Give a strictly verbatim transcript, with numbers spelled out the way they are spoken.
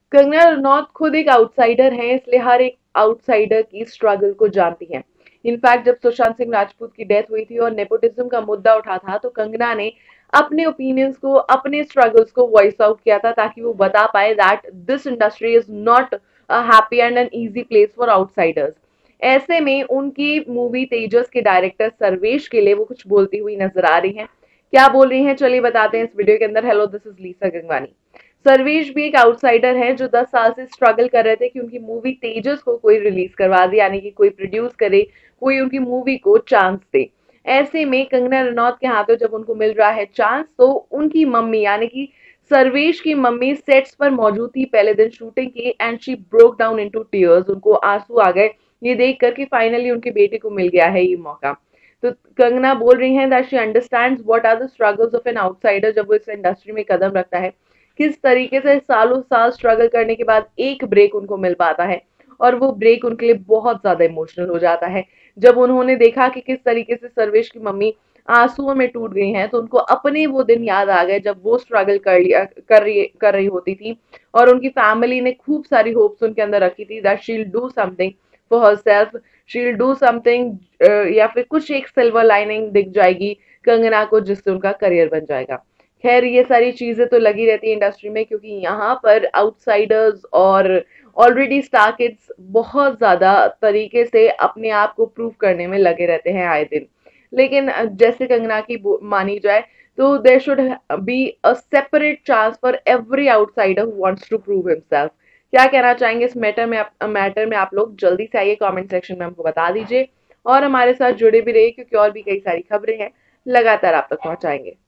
कंगना रनौत खुद एक आउटसाइडर हैं, इसलिए हर एक आउटसाइडर की स्ट्रगल को जानती हैं। इनफैक्ट जब सुशांत सिंह राजपूत की डेथ हुई थी और नेपोटिज्म का मुद्दा उठा था, तो कंगना ने अपने ओपिनियंस को, अपने स्ट्रगल्स को वॉइस आउट किया था, ताकि वो बता पाए that this industry is not a happy and an easy place for outsiders. ऐसे में उनकी मूवी तेजस के डायरेक्टर सर्वेश के लिए वो कुछ बोलती हुई नजर आ रही हैं। क्या बोल रही हैं, चलिए बताते हैं इस वीडियो के अंदर। Hello, this is Lisa Gangwani. Sarvesh भी एक आउटसाइडर है जो दस साल से स्ट्रगल कर रहे थे कि उनकी मूवी तेजस को कोई रिलीज करवा दे, यानी कि कोई प्रोड्यूस करे, कोई उनकी मूवी को चांस दे। ऐसे में कंगना रनौत के हाथों जब उनको मिल रहा है चांस, तो उनकी मम्मी यानी कि सर्वेश की मम्मी सेट्स पर मौजूद थी पहले दिन शूटिंग की, and she broke down into tears. उनको आंसू आ गए ये देख कर कि फाइनली उनके बेटे को मिल गया है ये मौका। तो कंगना बोल रही हैं that she understands what are the struggles of an outsider. जब वो इस इंडस्ट्री में कदम रखता है, किस तरीके से सालों साल स्ट्रगल करने के बाद एक ब्रेक उनको मिल पाता है, और वो ब्रेक उनके लिए बहुत ज्यादा इमोशनल हो जाता है। जब उन्होंने देखा कि किस तरीके से सर्वेश की मम्मी आंसुओं में टूट गई हैं, तो उनको अपने वो दिन याद आ गए जब वो स्ट्रगल कर लिया कर रही कर रही होती थी, और उनकी फैमिली ने खूब सारी होप्स उनके अंदर रखी थी that she will do something for herself, she will do something, या फिर कुछ एक सिल्वर लाइनिंग दिख जाएगी कंगना को जिससे उनका करियर बन जाएगा। खैर, ये सारी चीजें तो लगी रहती है इंडस्ट्री में, क्योंकि यहाँ पर आउटसाइडर्स और ऑलरेडी स्टार किड्स बहुत ज्यादा तरीके से अपने आप को प्रूव करने में लगे रहते हैं आए दिन। लेकिन अ, जैसे कंगना की बो- मानी जाए, तो there should be a separate chance for every outsider who wants to prove himself. क्या कहना चाहेंगे इस मैटर में आप मैटर में आप लोग जल्दी से आइए कमेंट सेक्शन में हमको बता दीजिए, और हमारे साथ जुड़े भी रहिए, क्योंकि और भी कई सारी खबरें हैं लगातार आप तक पहुंचाएंगे।